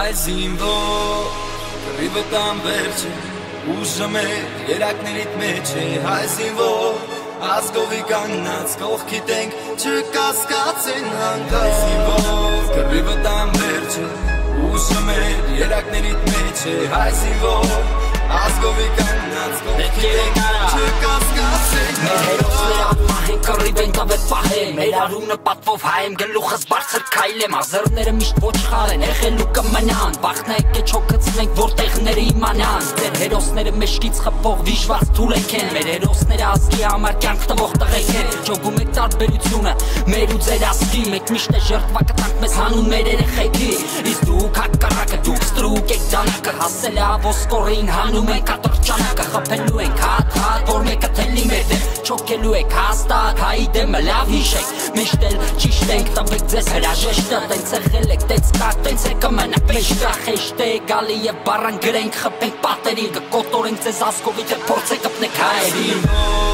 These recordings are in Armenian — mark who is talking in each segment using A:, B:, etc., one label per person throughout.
A: Հայ զինվոր կռիվը տան վերջը ուժը մեր երակներիդ մեջ է հայ զինվոր ազգովի կանգնած կողքի տենք չկասկածեն հանգա հայ զինվոր կռիվը տան վերջը ուժը մեր երակներիդ մեջ է հայ զինվոր ազգովի կանգնած կողքի տենք չկասկածեն հանգա
B: Կռիվ ենք ավետ պահեմ, մեր արունը պատվով հայեմ, գլուխս բարձր քայլեմ, ազերները միշտ ոչխար են, եղելու կմնան, վախնա եկե չոքցնենք, որտեղները իմանան, ձեր հերոսները մեջքից խփող վիժված թուրեք են, մեր հերոսները ազգի համար կյանք տվող տղեկ են, ջոգում եք տարբերությունը, մեր ու ձեր ազգի, մեկ միշտ է ժրտվա կտանք մեզ հանուն մեր երեխեքի, իսկ դուք հակառակը, դուք ստրուկ եք դանակը, հասել է ոսկորին, հանում ենք ատրճանակը, խփելու ենք հատ, որ մեկը թելի մեր դեմ, չոքելու եք հաստատ Հայ դեմը լավ հիշեք, միշտ էլ ճիշտ ենք տվեք ձեզ հրաժեշտը Տենց եղել եք, տենց կակ, տենց է կմնակ մեջտա Խեշտ է գալի և բարան գրենք, խպենք պատերին Կկոտորենք ձեզ ազգովի, թե փորձ է կպնեք հայերին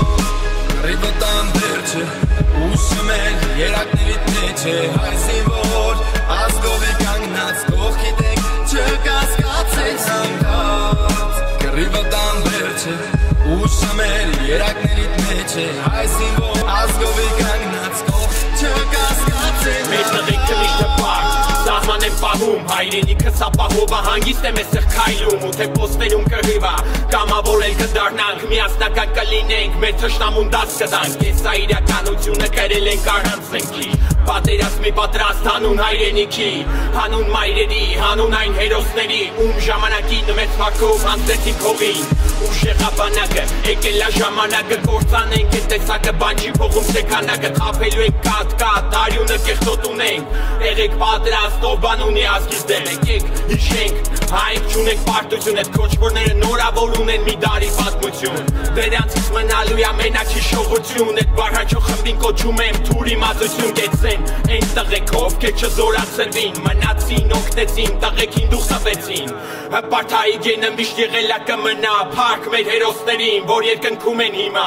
A: Կռիվը տան վերջը, ուժը մեր երակներիդ մեջ է Հայ զինվոր, ազգովի կանգնած, կողքի տենք չկասկածեք հանգած Կռիվը տան վերջը, ուժը մեր երակներիդ մեջ է Հայ զինվոր, ազգովի կանգնած, կողք չկասկածեք
C: Մեր տղեկը միշտ է պարկ, սահման են պահում Հայրենիքը սապահովա հանգիստ է մեզ սրքայլում Ու թե պոստերում կռիվա, կամավորել կդարնանք Միասնական կլինենք, մեր թշնամուն դաս կտանք Ես սա իրականությունը կրել ենք առանցնքի Պատերազմի պատրաստ հանուն հայրենիքի Հանուն մայրերի, հանուն այն հերոսների Ում ժամանակին մեծ փակով հանձնեցին հողին Ուշ եղաբանակը, եկել է ժամանակը Կործանենք այդ տեսակը, բան չի փողում սեքանակը Խաբելու ենք կատ, արյունը կեղտոտ ունենք Եղեք պատրաստ, ով բան ունի ազգից դեմ Եկեք, հիշենք, հայք չունենք պարտություն Այդ քոչվորները նորավոր ունեն մի դարի պատմություն Դրանցից մնալու է ամենակ հիշողություն Այդ բարհաչող խմբին կոչում եմ թուրի մածություն Կեցեն, այն տղեկ ովքեր չզորացրվին Մնացին, օգնեցին, տղեկին դուխ տվեցին Հպարթայի գենը միշտ եղել է կմնա Փառք մեր հերոսներին, որ երկնքում են հիմա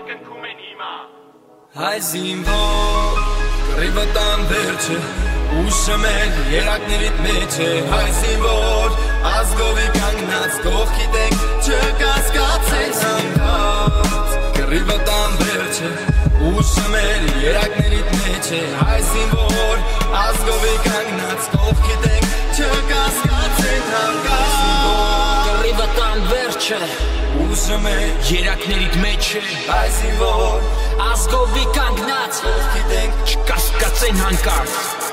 A: Հայ զինվոր, կռիվը տան վերջը Ուժը մեր երակներիդ մեջ է Հայ զինվոր, ազգովի կանգնած Կողքի տենք չկասկածեք հանգած Կռիվը տան վերջը Ուժը մեր երակներիդ մեջ է Հայ զինվոր, ազգովի կանգնած Կողքի տենք չկասկածեք հանգած
B: Կռիվը տան վերջը
A: Ուժը մեր
B: երակներիդ մեջ է
A: Հայ զինվոր,
B: ազգովի կանգնած
A: կողքի տենք
B: չկասկածեն հանկարծ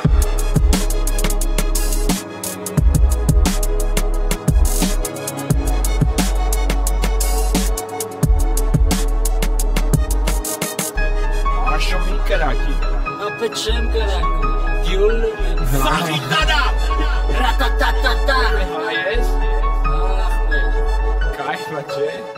C: Աշոմի կրակի
B: Ապե չեմ կրակում, գյուլում եմ
C: Սաղիտարա
B: Ռատատատատա
C: Հայ ես,
B: Ախ մեր
C: կայվա չէ